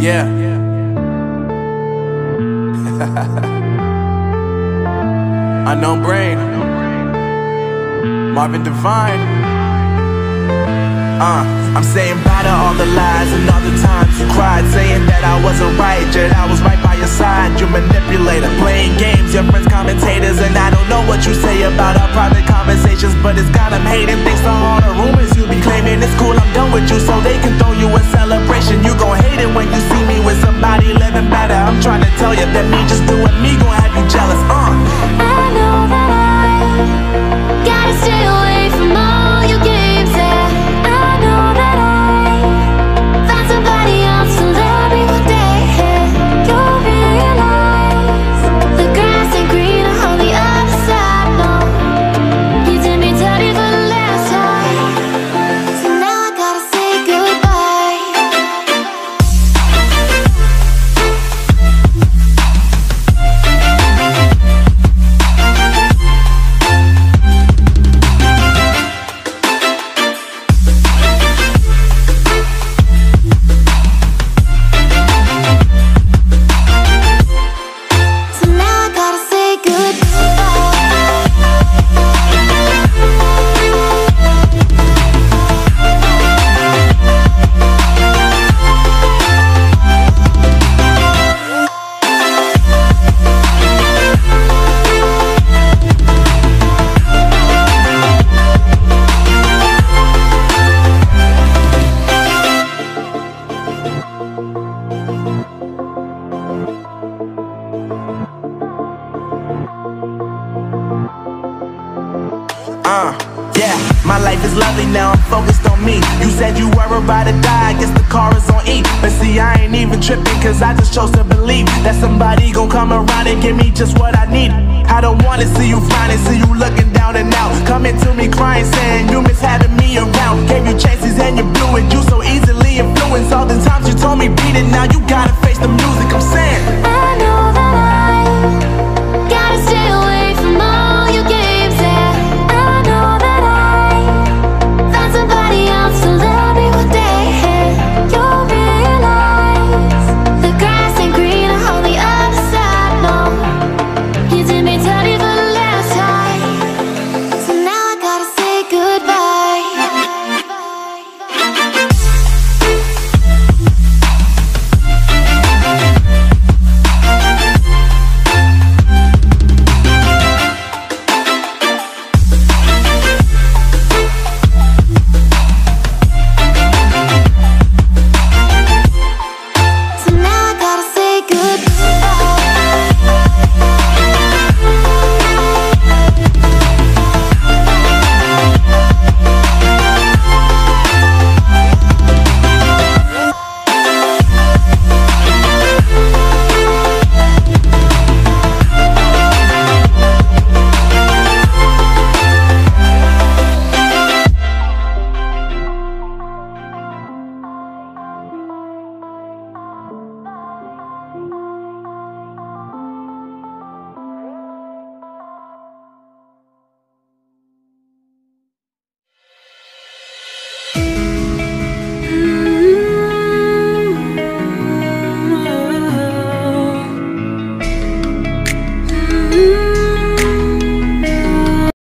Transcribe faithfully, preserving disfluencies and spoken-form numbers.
Yeah. Unknown Brain, Marvin Divine. Uh, I'm saying bye to all the lies and all the times you cried, saying that I wasn't right, yet I was right by your side. You manipulator, playing games, your friends commentators, and I don't know what you say about our private conversations, but it's got them hating. Thanks to all the rumors you be claiming. It's cool, I'm done with you, so they can throw you a celebration. You gon' hate it when you see me with somebody living better. I'm trying to tell you that me just doing me gon' have you jealous. Uh. I know that I gotta stay away from all your games, yeah. I know that I found somebody else to love me one day, yeah. You'll realize the grass ain't greener on the other side, no. You did me dirty for the last time, so now I gotta say goodbye. So now I gotta say Uh, yeah, my life is lovely now, I'm focused on me. You said you were about to die, I guess the car is on E. But see, I ain't even tripping, cause I just chose to believe that somebody gon' come around and give me just what I need. I don't wanna see you flying, see you looking down and out, coming to me crying, saying you miss having me around. Gave you chances and you blew it, you so easily influenced. All the times you told me beat it, now you gotta face the music. I'm saying